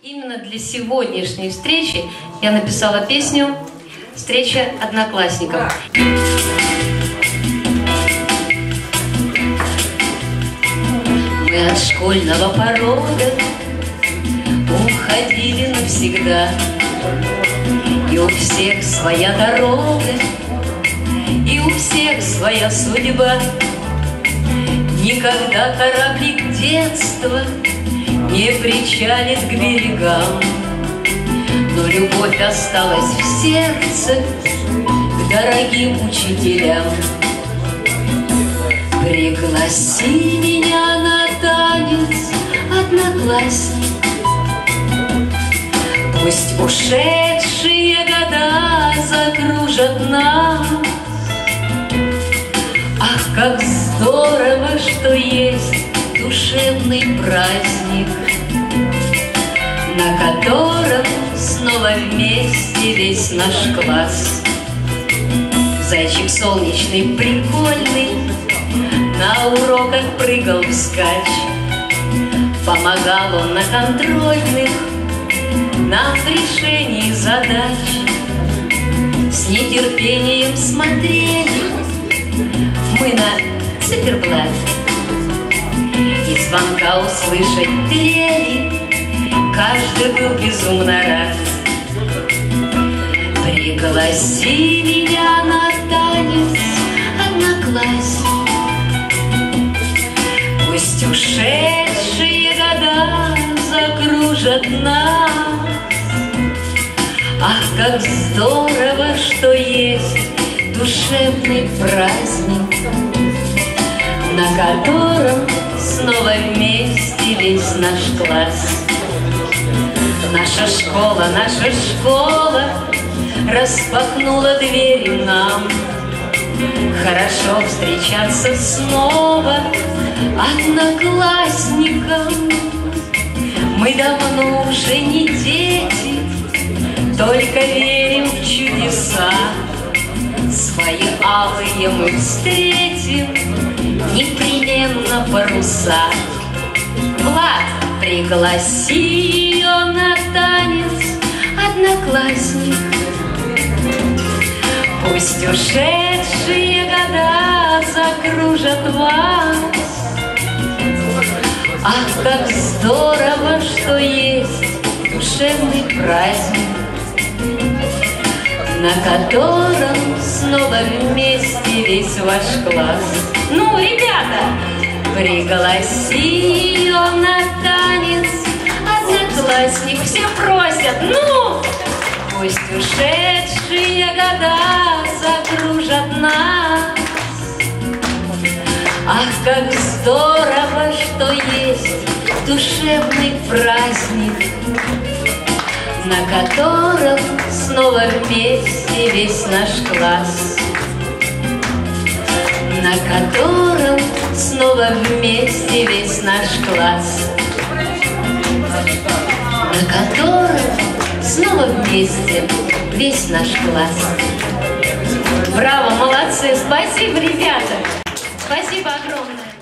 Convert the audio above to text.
Именно для сегодняшней встречи я написала песню «Встреча одноклассников». Мы от школьного порога уходили навсегда, и у всех своя дорога, и у всех своя судьба. Никогда кораблик детства не причалит к берегам, но любовь осталась в сердце к дорогим учителям. Пригласи меня на танец, одноклассник, пусть ушедшие года закружат нас. Ах, как здорово, что есть душевный праздник, на котором снова вместе весь наш класс. Зайчик солнечный, прикольный, на уроках прыгал вскачь. Помогал он на контрольных нам в решении задач. С нетерпением смотрели мы на циферблат, и звонка услышать трели каждый был безумно рад. Пригласи меня на танец, одноклассник, пусть ушедшие года закружат нас. Ах, как здорово, что есть душевный праздник, на котором снова вместе весь наш класс. Наша школа распахнула двери нам. Хорошо встречаться снова одноклассникам. Мы давно уже не дети, только верим в чудеса. Свои алые мы встретим непременно паруса. Влад, пригласи ее на танец, одноклассник, пусть ушедшие года закружат вас. Ах, как здорово, что есть душевный праздник, на котором снова вместе весь ваш класс. Ну, ребята, пригласи ее на танец, одноклассник, все просят, ну! Пусть ушедшие года закружат нас. Ах, как здорово, что есть душевный праздник, на котором снова вместе весь наш класс. На котором снова вместе весь наш класс. На котором снова вместе весь наш класс. Браво, молодцы, спасибо, ребята. Спасибо огромное.